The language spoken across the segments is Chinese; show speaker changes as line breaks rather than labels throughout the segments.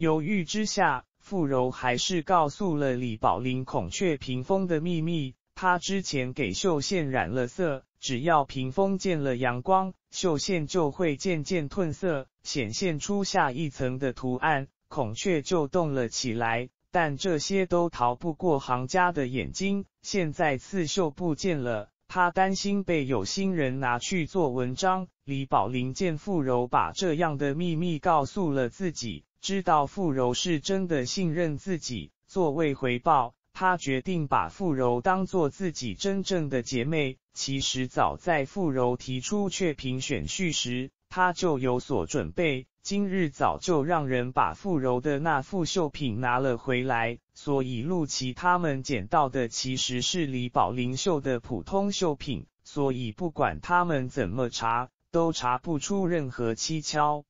犹豫之下，傅柔还是告诉了李宝林孔雀屏风的秘密。他之前给绣线染了色，只要屏风见了阳光，绣线就会渐渐褪色，显现出下一层的图案，孔雀就动了起来。但这些都逃不过行家的眼睛，现在刺绣不见了，他担心被有心人拿去做文章。李宝林见傅柔把这样的秘密告诉了自己，知道傅柔是真的信任自己，作为回报，他决定把傅柔当作自己真正的姐妹。其实早在傅柔提出雀屏选婿时，他就有所准备，今日早就让人把傅柔的那副绣品拿了回来，所以陆琪他们捡到的其实是李宝林绣的普通绣品，所以不管他们怎么查，都查不出任何蹊跷。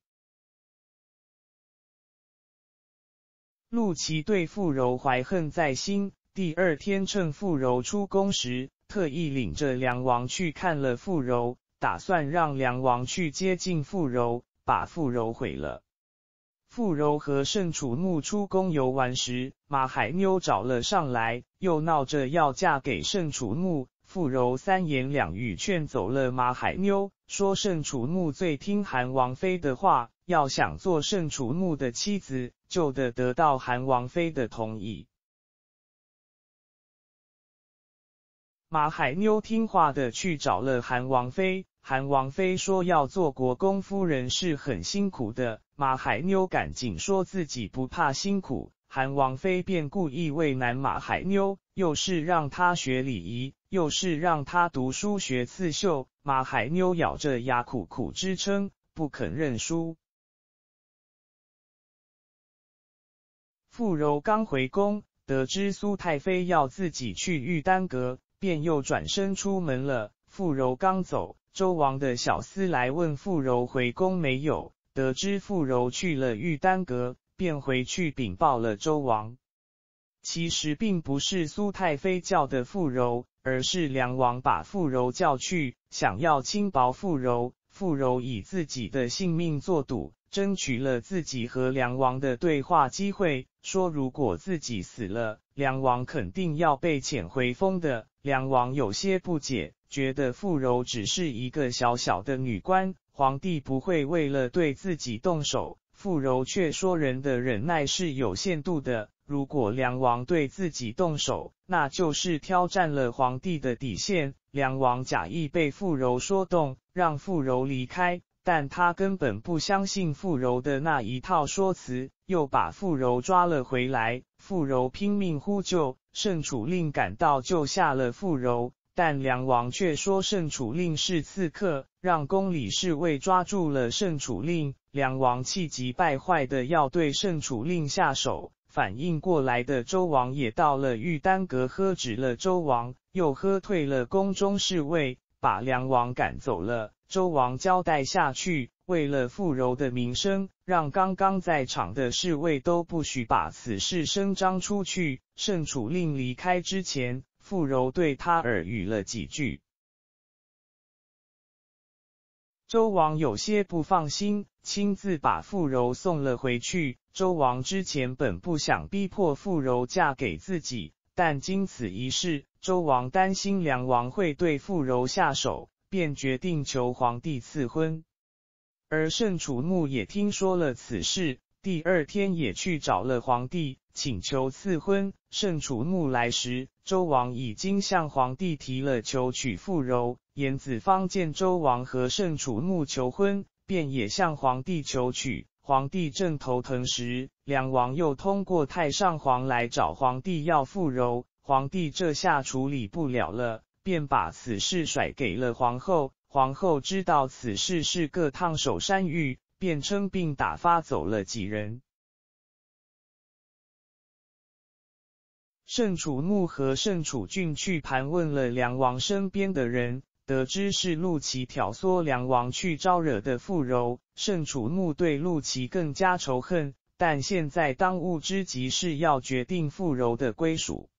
陆琪对傅柔怀恨在心，第二天趁傅柔出宫时，特意领着梁王去看了傅柔，打算让梁王去接近傅柔，把傅柔毁了。傅柔和盛楚木出宫游玩时，马海妞找了上来，又闹着要嫁给盛楚木。傅柔三言两语劝走了马海妞，说盛楚木最听韩王妃的话，要想做盛楚木的妻子，就得到韩王妃的同意。马海妞听话的去找了韩王妃，韩王妃说要做国公夫人是很辛苦的，马海妞赶紧说自己不怕辛苦，韩王妃便故意为难马海妞，又是让她学礼仪，又是让她读书学刺绣，马海妞咬着牙苦苦支撑，不肯认输。傅柔刚回宫，得知苏太妃要自己去玉丹阁，便又转身出门了。傅柔刚走，周王的小厮来问傅柔回宫没有，得知傅柔去了玉丹阁，便回去禀报了周王。其实并不是苏太妃叫的傅柔，而是梁王把傅柔叫去，想要轻薄傅柔。傅柔以自己的性命作赌，争取了自己和梁王的对话机会，说如果自己死了，梁王肯定要被遣回封的。梁王有些不解，觉得傅柔只是一个小小的女官，皇帝不会为了对自己动手。傅柔却说人的忍耐是有限度的，如果梁王对自己动手，那就是挑战了皇帝的底线。梁王假意被傅柔说动，让傅柔离开，但他根本不相信傅柔的那一套说辞，又把傅柔抓了回来。傅柔拼命呼救，盛楚令赶到救下了傅柔，但梁王却说盛楚令是刺客，让宫里侍卫抓住了盛楚令。梁王气急败坏的要对盛楚令下手，反应过来的周王也到了玉丹阁喝止了周王，又喝退了宫中侍卫，把梁王赶走了。周王交代下去，为了傅柔的名声，让刚刚在场的侍卫都不许把此事声张出去。盛楚令离开之前，傅柔对他耳语了几句。周王有些不放心，亲自把傅柔送了回去。周王之前本不想逼迫傅柔嫁给自己，但经此一事，周王担心梁王会对傅柔下手，便决定求皇帝赐婚。而盛楚木也听说了此事，第二天也去找了皇帝，请求赐婚。盛楚木来时，周王已经向皇帝提了求娶傅柔。颜子方见周王和盛楚木求婚，便也向皇帝求娶。皇帝正头疼时，梁王又通过太上皇来找皇帝要傅柔。皇帝这下处理不了了，便把此事甩给了皇后。皇后知道此事是个烫手山芋，便称病打发走了几人。盛楚木和盛楚俊去盘问了梁王身边的人，得知是陆琪挑唆梁王去招惹的傅柔。盛楚木对陆琪更加仇恨，但现在当务之急是要决定傅柔的归属。